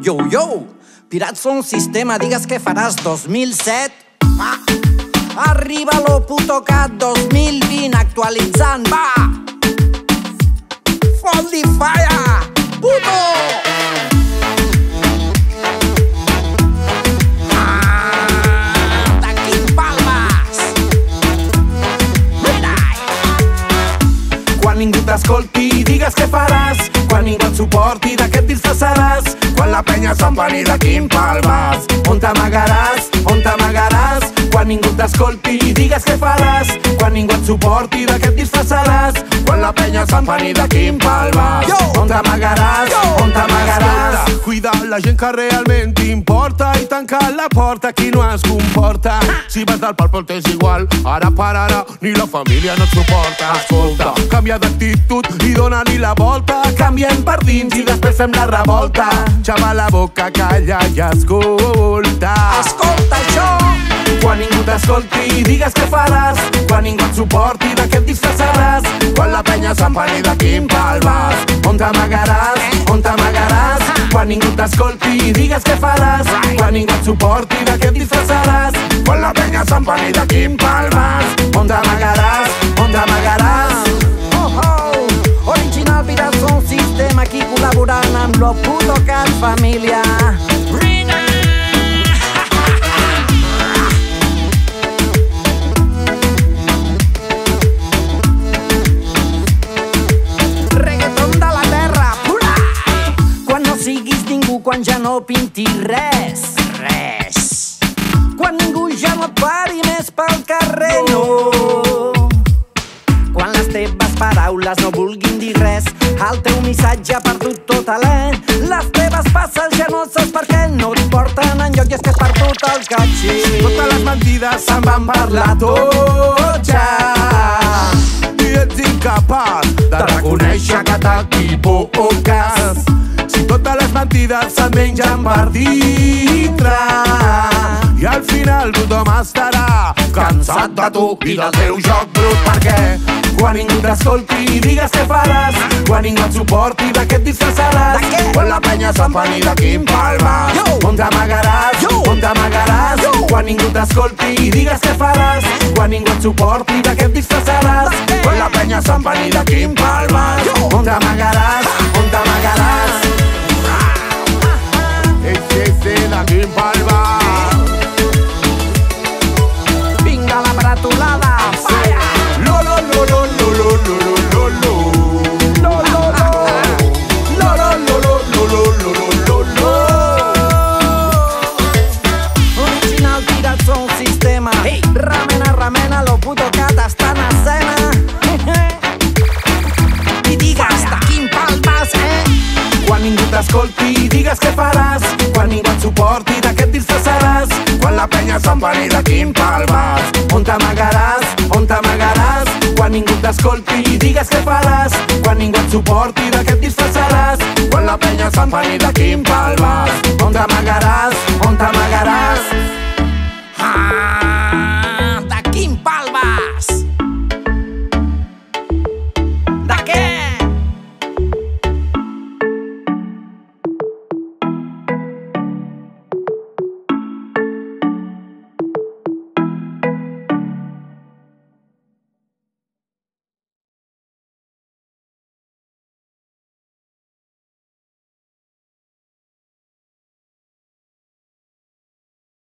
Yo, Pirats Sound Sistema, digues què faràs 2007. Arriba lo puto cat 2020 actualitzant, va! Fot the fire, puto! D'aquí Palmes! Quan ningú t'escolti, digues què faràs. Quan ningú et suporti, de què et disfressaràs. Quan la penya s'empari d'aquí en Palmes. On t'amagaràs, on t'amagaràs. Quan ningú t'escolti, digues què faràs. Quan ningú et suporti, de què et disfressaràs. Quan la penya s'empari d'aquí en Palmes. On t'amagaràs, on t'amagaràs. Cuida la gent que realment t'importa i tanca la porta qui no es comporta. Si vas del palpol t'és igual, ara per ara ni la família no et suporta. Escolta, canvia d'actitud i dona-li la volta. Canviem per dins i després fem la revolta. Xava la boca, calla i escolta. Escolta això! Quan ningú t'escolti, digues què faràs. Quan ningú et suporti, de què et disfressaràs. Quan la penya s'empari d'aquí en Palmes. On t'amagaràs, on t'amagaràs. Quan ningú t'escolti, digues què faràs. Quan ningú et suporti, de què et disfressaràs. Quan la penya s'empari d'aquí en Palmes. On t'amagaràs, on t'amagaràs. Original Pirats Sound Sistema, aquí col·laborant amb lo puto cat família. Reggaeton de la terra, pura! Quan no siguis ningú, quan ja no pinti res. Quan ningú ja no et pari més pel carrer, no. Quan les teves paraules no vulguin dir res, el teu missatge ha perdut tot alè. Les teves passes ja no saps per què no et porten enlloc i és que has perdut el catxí. Totes les mentides se'n van per la totxa i ets incapaç de reconèixer que t'equivoques. Si totes les mentides se'n mengen per dintre i al final tothom estarà cansat de tu i del teu joc brut. Perquè quan ningú t'escolti, digues què faràs. Quan ningú et suporti, de què et disfressaràs. Quan la penya s'empari d'aquí en Palmes. On t'amagaràs, on t'amagaràs. Quan ningú t'escolti, digues què faràs. Quan ningú et suporti, de què et disfressaràs. Quan la penya s'empari d'aquí en Palmes. On t'amagaràs, on t'amagaràs. Ese d'aquí en Palmes. Vinga la bratolada, falla! Original Pirats Sound Sistema. Ramena, lo puto cat està en escena. I digues d'aquí en Palmes, Quan ningú t'escolti, digues què faràs. Quan ningú et suporti, de què et disfressaràs. Quan la penya s'empari d'aquí en Palmes. On t'amagaràs, on t'amagaràs. Quan ningú t'escolti, digues què faràs. Quan ningú et suporti, de què et disfressaràs. Quan la penya s'empari d'aquí en Palmes. On t'amagaràs,